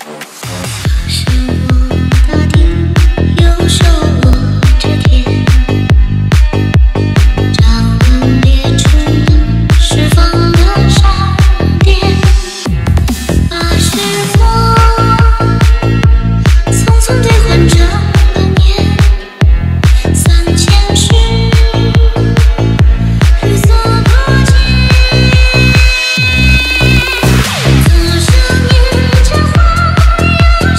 左手捻着花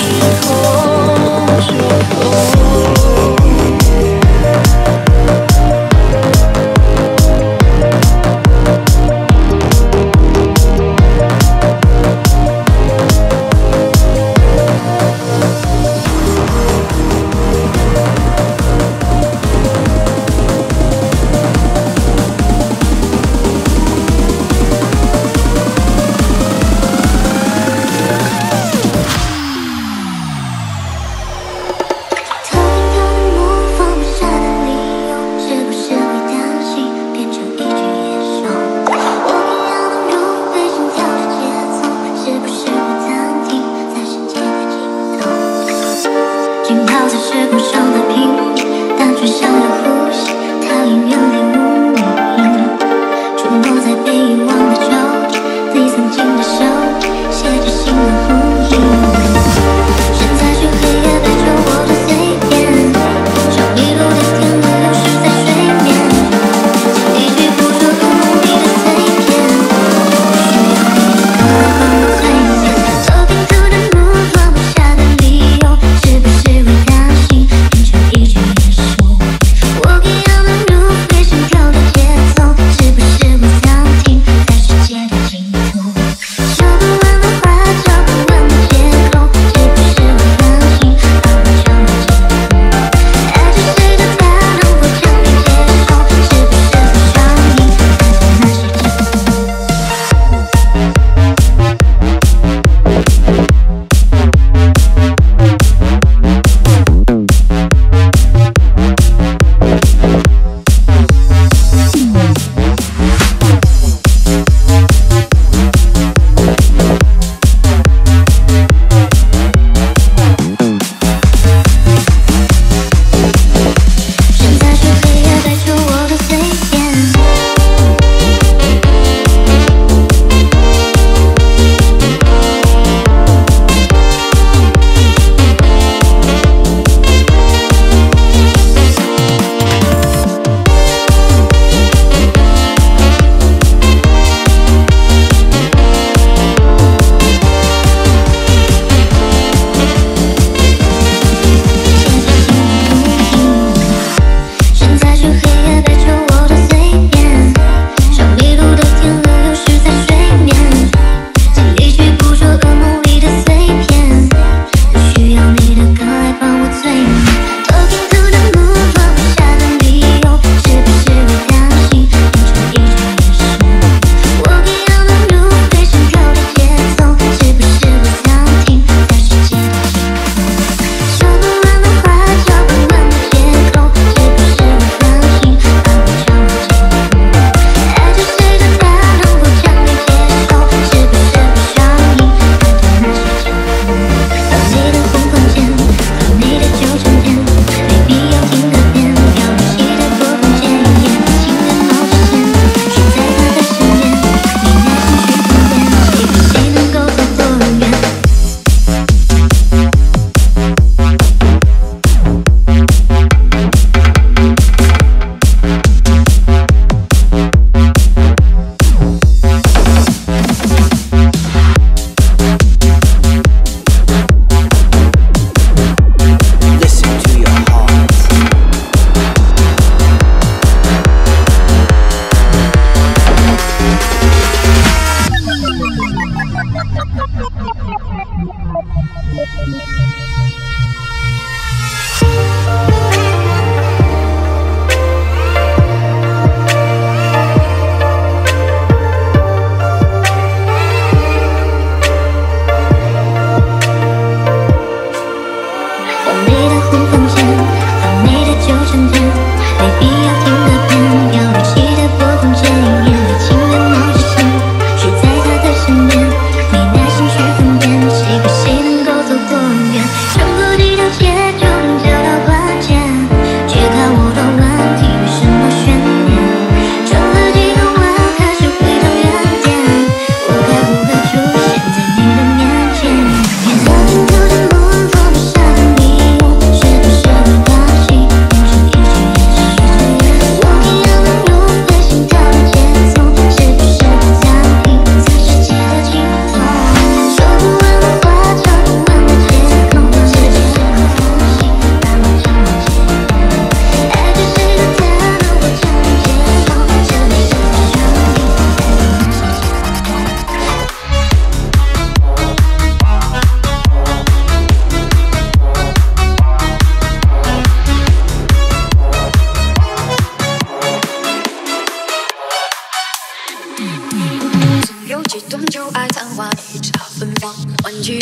Thank you.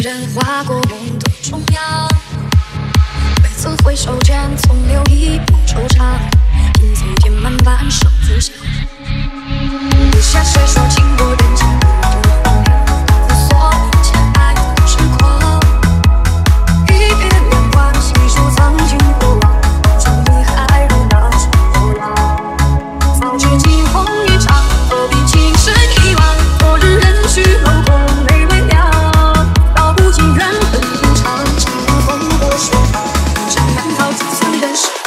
人划过梦的中央，每次回首间总留一步惆怅，阴层填满半生思想。不下谁说经过人间的荒凉，思索前爱的痴狂，一别两宽，细数曾经过往，终于还如那时流浪。早知惊鸿一场，何必情深一往？昨日人去楼空，泪微凉。道不尽缘分无常，情不风波说法，真难逃几次人世。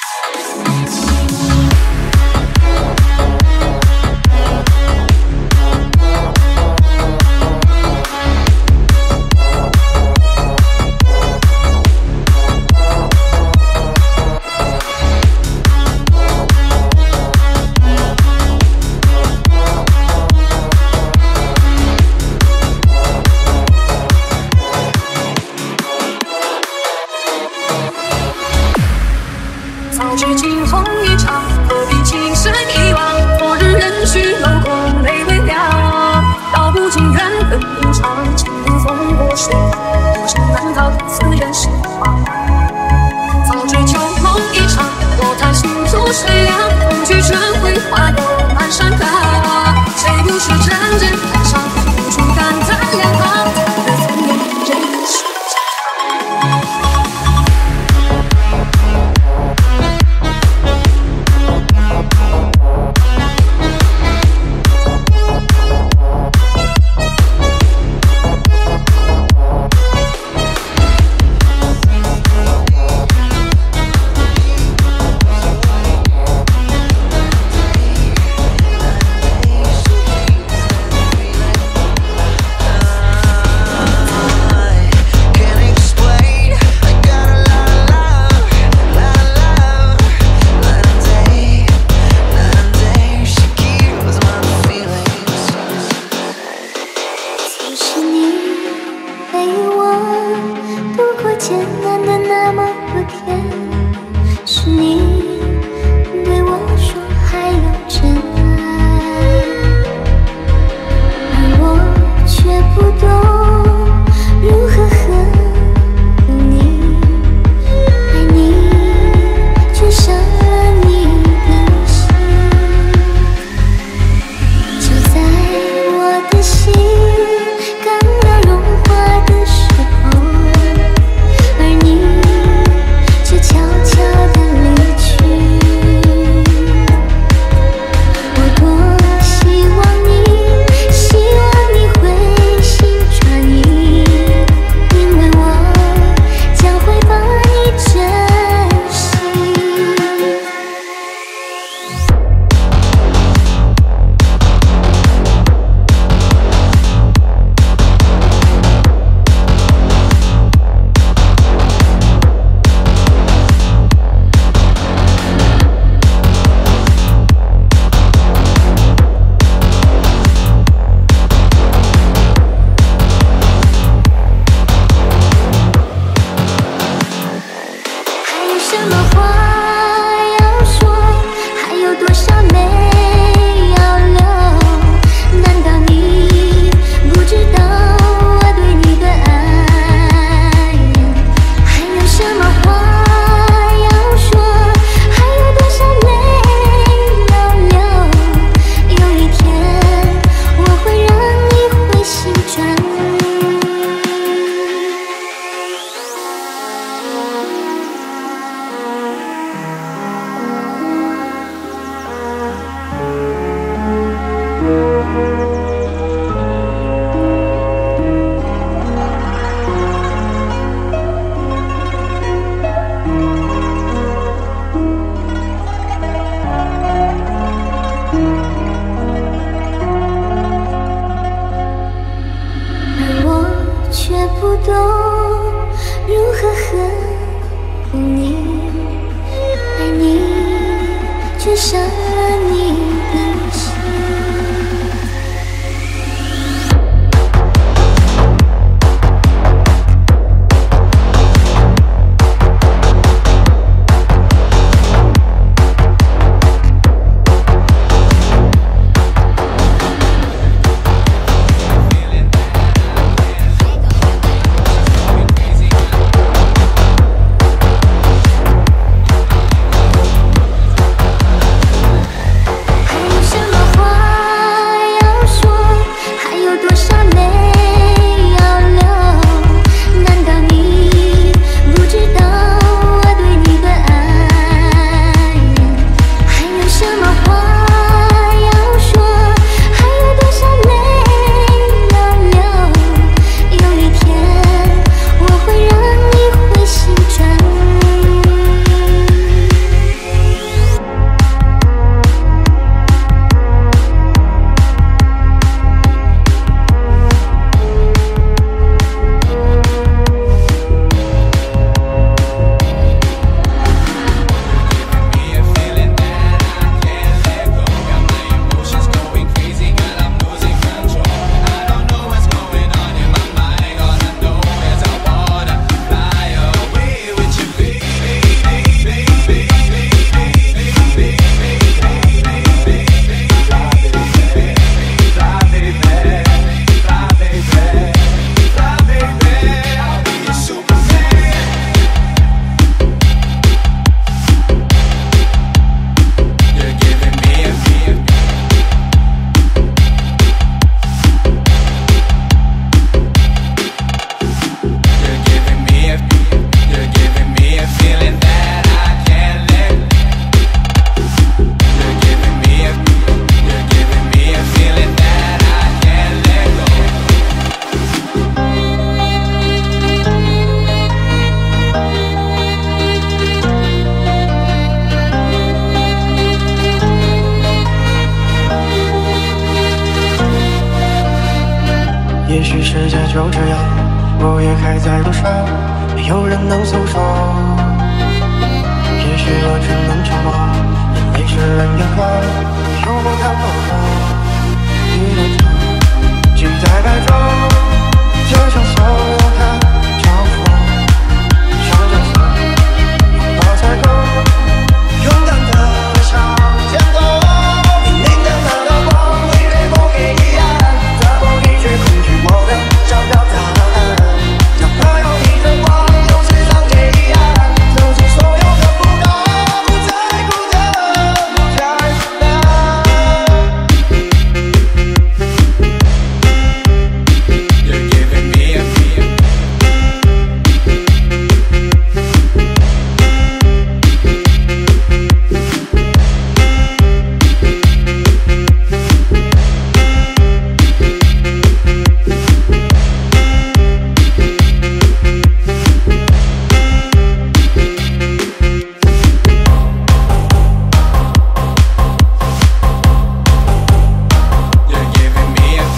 早知惊鸿一场，何必情深一往？昨日人去楼空，泪微凉。道不尽缘分无常，情不风波说法，多生难逃几次人世茫。早知旧梦一场，我叹心如水凉。风去春晖，花又满山岗。谁不是真正感伤？付出感叹两行，才能从容这一世。 艰难的那么多天，是你对我说还有真爱，而我却不懂如何和你爱你，却伤了你的心。就在我的心刚要融化的时候，悄悄地离去，我多希望你会心转意，因为我将会把你珍惜。什么话要说，还有多少泪要流？难道你不知道我对你的爱？还有什么话要说，还有多少泪要流？有一天我会让你回心转意。而我却不懂如何和你爱你，却伤了你的心。 世界就这样，我也还在路上，没有人能诉说。也许我只能沉默，眼泪是人眼眶，有梦看不到一段长，记在白昼，就像所有的交付，上角色，拥抱彩虹，勇敢的向前走。你明的那道光，会被我给遗憾，打破一切恐惧，我能找到答案。哪怕有你的光，就是藏着遗憾，走进所有的不安，不再孤单，不再难。You're giving me a feel. You're giving me a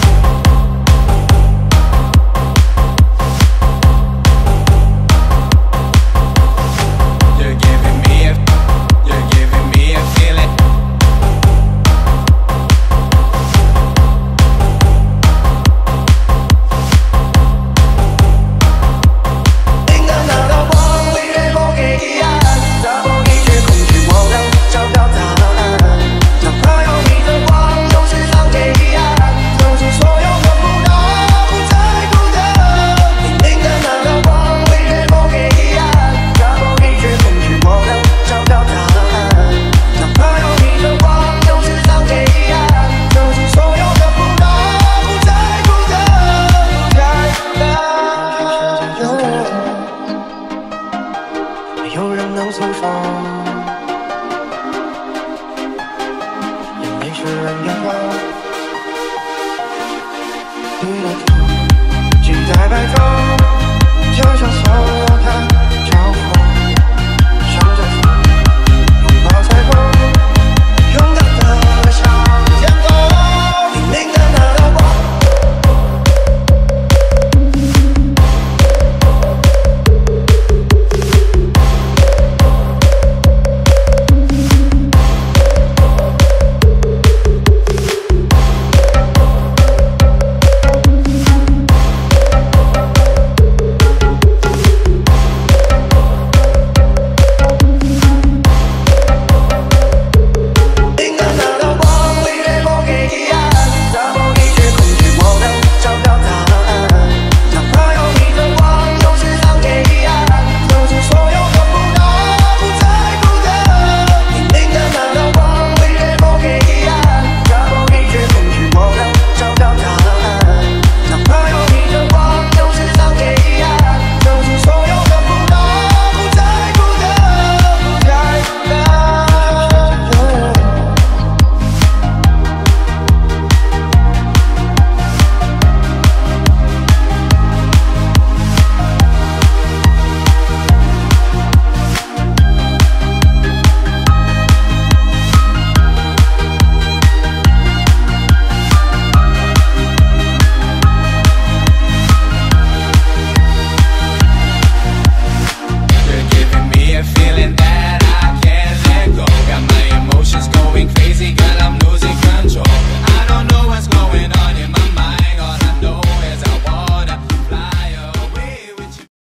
You're giving me a You're giving me a feeling. Nhìn到那道光，会被我给遗憾，打破一切恐惧，我能找到答案。哪怕有你的光，就是藏着遗憾，走进所有的不安，不再孤单。明的那道光，会被我给遗憾，打破一切恐惧，我能找到答案。哪怕有你的光，就是藏着遗憾，走进所有的不安，不再孤单，不再难。没有人能诉说。